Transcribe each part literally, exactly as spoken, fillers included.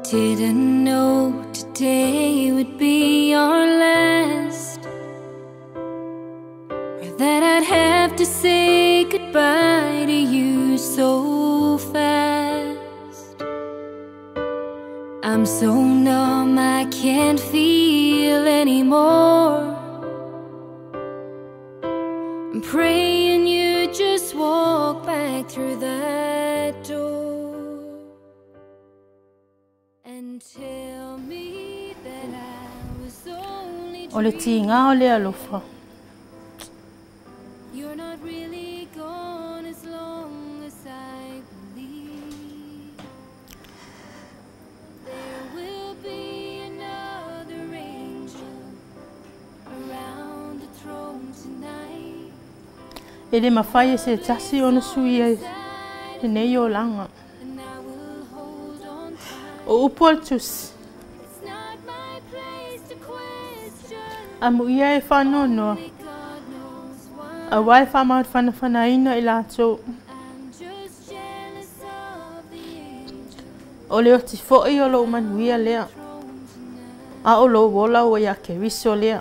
Didn't know today would be our last, or that I'd have to say goodbye to you so fast. I'm so numb I can't feel anymore. I'm praying you just walk back through that door. Tell me that I was only O le tinga o le alofa. You're not really gone as long as I believe. There will be another angel around the throne tonight. Ele mawhai se tasi o na sui e nei o langa. O uportus. A muia e whanono. A wai whamau whanawhanaina i lato. O leo ti fo'i o lo manuia lea. A o lo wola o ia ke wiso lea.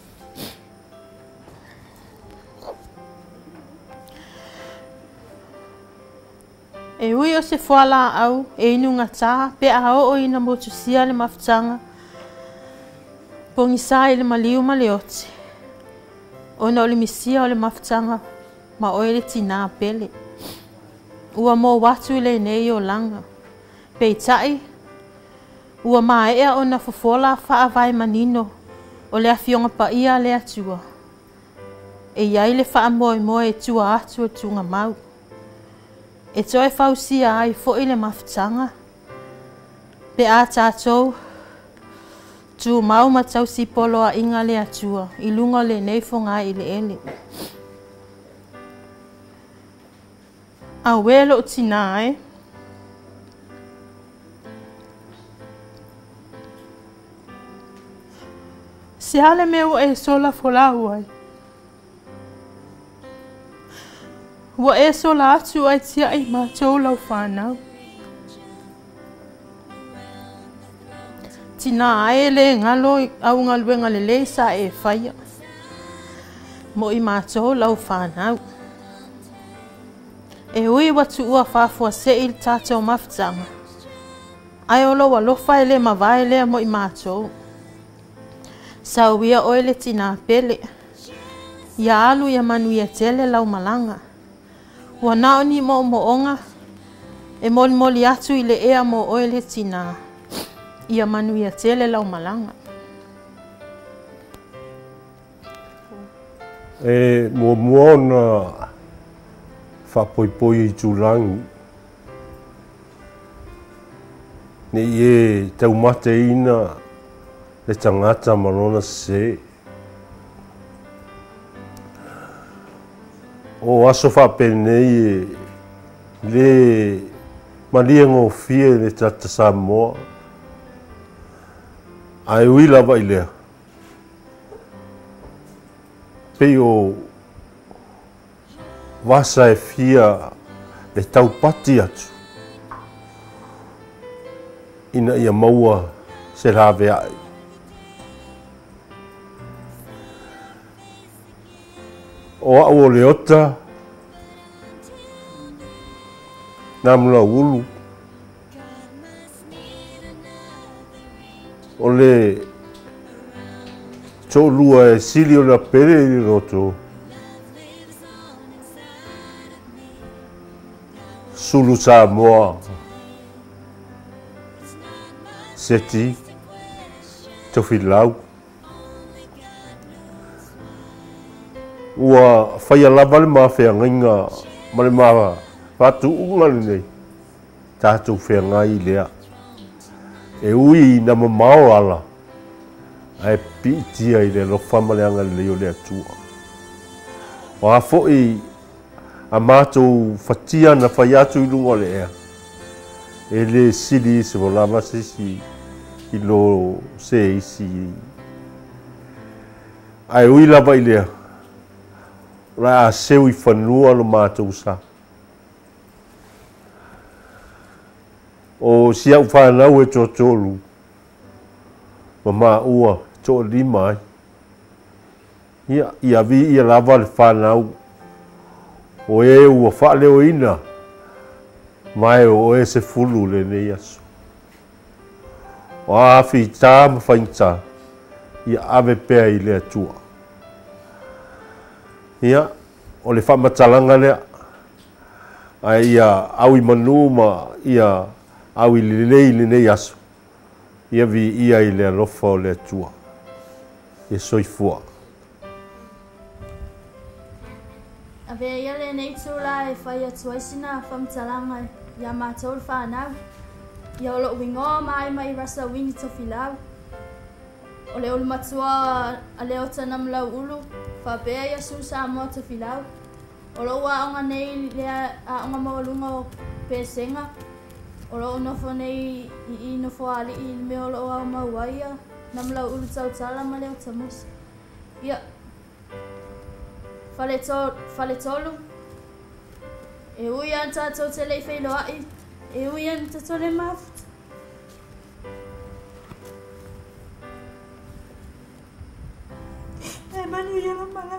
E ui o se whala au, e inu ngata, pe a o o ina motusia le mafutanga. Pongi sa i le maliu ma le oti. O na o le misia o le mafutanga, ma o ele tina pele. Ua mo watu i le nei o langa. Pe i tai, ua maa ea o na fofola faa vai manino, o le afionga pa ia le atua. E iai le faa moe moe e tua atu o tunga mau. E toi fausia ai fo i le mafutanga. Pe a tātou, tu mau matau si polo a inga le atua, i lunga le neifonga i le ele. A welo o tina e. Se hale meu e sola folau ai. Wa e sola atu ai tia ai mātou lau whanau. Tina ae le ngalo au ngaluenga le le sa e whaia. Mo i mātou lau whanau. E ui watu ua whafua se il tātou mafutanga. Ai olo wa lofa ele mawai lea mo i mātou. Sa uia oele tina pele. Ia alu ia manuia tele lau malanga. Ua nao ni mo mo onga. E moli moli atu i le ea mo oele tina. Ia manuia tele lau malanga. E mua mua na whapoipoi i tūrangi. Ne e tau mate ina le tangata marona se. O aso whapenei e le malia ngō fie le tata Samoa. Ai ui lava i lea. Pei o wasa e fia le tau pati atu. Ina ia maua se rāwe ai. O au o leota, nā mula ulu. O le tō lua e sili o la pere i roto. Sulu Samoa. Seti. Tofilau. Ua whaia lava le maa whengainga ma le maa whatu unga le nei. Tātou whengai lea. E ui na mamao ala. Ai pitia i le lofa ma le anga leo le atua. O a fwoi a mātou whatia na whai atu i lunga le ea. E le sili se volama sisi i lo se isi. Ai ui lava i lea. Ra a seu i whanua lo mātou sa. o sia u whanau e tō tōru. Mama ua tō lima ai. Ia, ia vi ia lava le whanau. O e ua whaleo ina. Mai o e se fulu le ne yasu. O awhi tā mawhainta. Ia ave pēa i le atua. Ia, o le whamatalanga lea. Ai ia au i manu ma ia au i lelei le ne yasu. Ia vi ia i le alofa o le atua. E soifua. Ave ia le nei tūla e whai atua isina whamtalanga ia mātou le whanau. Ia o lo wingoa mai mai rasa wingi tofi lau. O le ulu matua a leo tanam lau ulu. Whapea ia su sa moa tofi lau. O lo ua onga nei lea a onga mawalunga o pēsenga. O lo nofo nei i i nofo ali i me o lo au mauaia. Nam lau ulu tau tala ma leo tamus. Ia. Fale tolu. E ui an tātou te lei whailo ai. E ui an tātou le mafut. E manu ia la mala.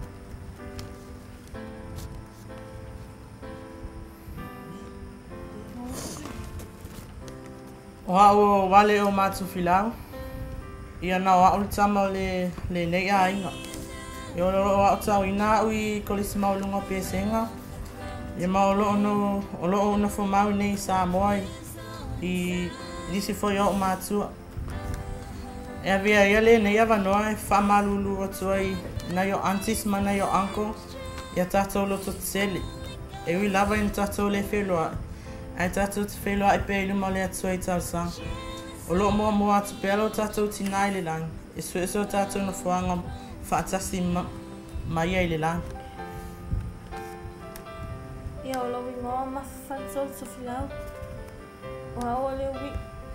O hao wale o mātu whilau. Ia nā o auli tama o le, le nei a inga. E o loro o tau i nā ui kolisi maulunga pēsenga. Ia maolo ono, o loo ono fo mau nei sa moai. I lisi fo ia o mātua. E a vea ia le nei awanoa e whamalulu o tuai na yo aunties ma na yo uncle. Ia tātou loto tsele. E ui lava in tātou le wheloa. Ai tātou te wheloa e pēlu ma le atuai tau sang. O loo mua mua atu pēlo tātou tinai le lang. E sue so tātou na fuanga whaatasi ma, ma ia i le lang. Ia o lowi ngoa ma whantou to whilau. O hao le ui.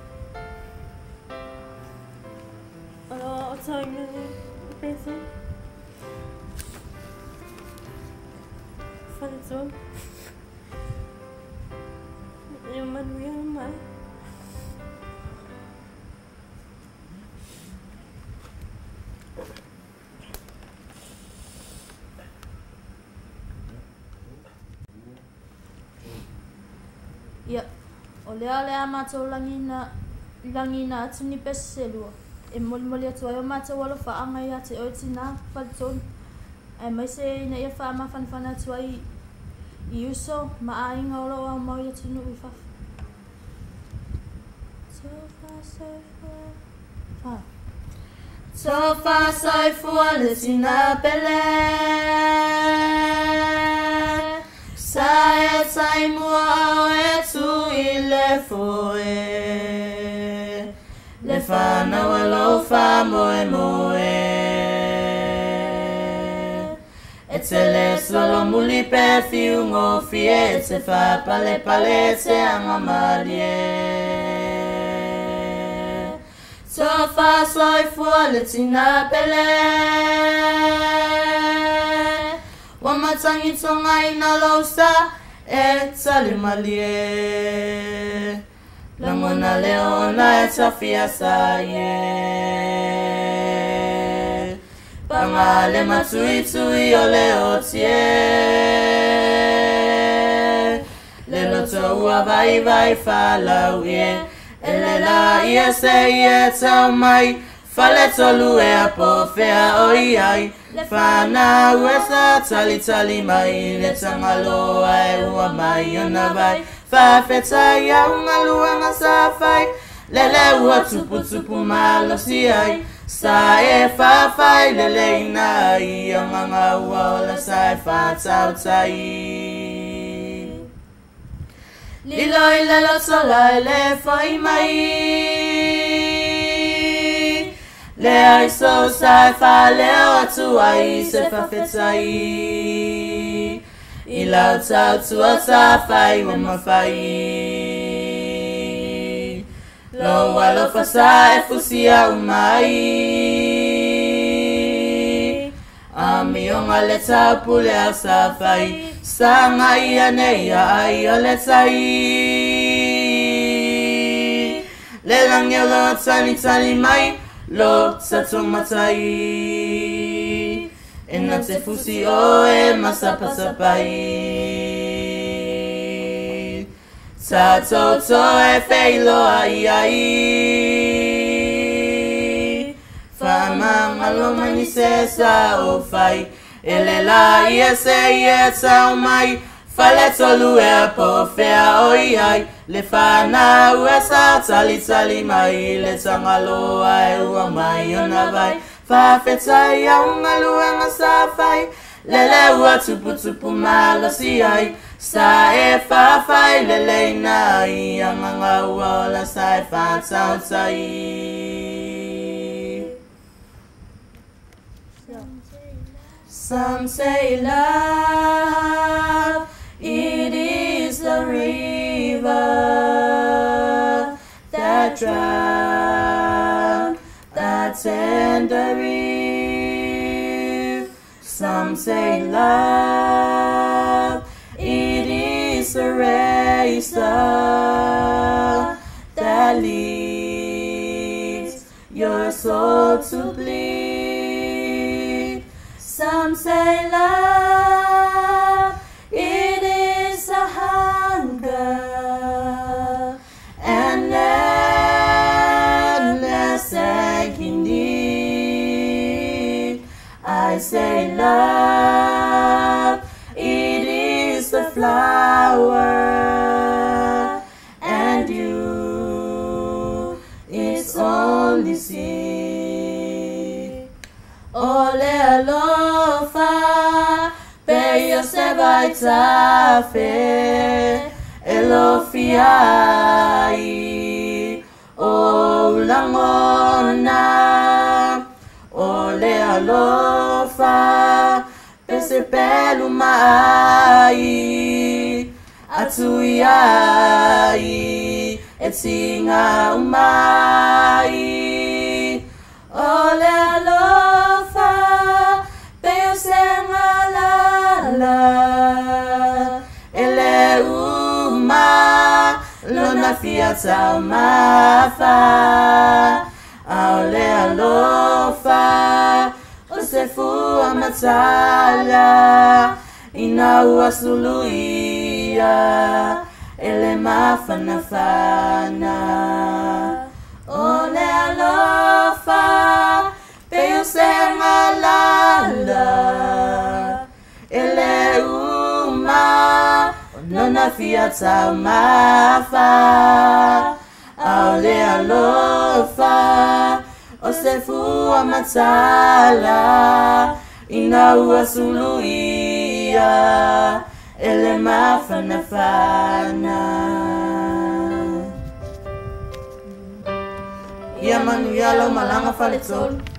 O lo o tau i mene i pēse. Whantou. Ia manu ia mai. Ia, o lea lea mātou langina, langina atu ni pese lua. E moli moli atu ai o mātou walo whaanga i ate oi tina whaletonu. E mai se ina ia wha ma whanwhana atu ai i uso, ma a inga olo au maui atu nu i whawha. So far, so far. So far, so far, le tina pele. Sae tai mua au e tu i le foe. Le whanau e lo wha moe moe. E te le solo muli pe fiu ngofi e te wha pale pale te anga marie. So wha soi fua le tina pele. Wamatangi tonga ina lausa e tali malie. Lamona leona e tafia sa ye. Pangale matui tui o leo tie. Lelo toua vai vai falau ye. Elela ia se ye tau mai. Fale tolu e apo fea oi ai. Le whana uesa tali tali mai. Le tangaloa e ua mai ona vai. Whawhetai a unga luanga sa whai. Lele ua tupu tupu malo si ai. Sa e whawhai lele ina ai. A nganga ua ola sa e whatau tai. Lilo i lelo sola e le whai mai. Le ai so sai fa leo atu ai se fa fetai. I lau tau tua ta fai wa ma fai. Lo walo fa sa e fusia umai. Ami o ngale tau pule a sa fai. Sa ngai a nei a ai o le tai. Le lang yo lo tani tani mai lo sato matai. E na te fusi o e masapa sapai. Tato to e feilo ai ai. Famang alo mani se sa o fai. Ele la ia se ia sa o mai. Fale tolu e po fea oi ai. Le fana ue sa tali tali mai. Le tangaloa e ua mai ona vai. Fa fetai a unga luenga sa fai. Lele ua tupu tupu malo si ai. Sa e fa fai lele nai. Amanga ua la sa e fa tau tai. Some say love, it is the river that drowns that tender reef. Some say love, it is a razor that leads your soul to bleed. Some say love, it is a hunger and endless aching need. I say love, it is the flower, and you, it's only seed. Ole alofa, pe yo se vai tafe, elofiai, o langona. Ole alofa, pe se pelu mai, atuiai, etinga umai. Ole alofa, pe yo se malala, ele uma, lona fiata mafa. Ole alofa, o se fu amatala, ina ua suluia, ele mafana fana. Ole alofa, pe yo se malala, ele uma, lona fiata mafa. Ole alofa, o se fu amatala, ina ua suluia, ele mafana fana. Ia manu ia lau malanga fale tolu.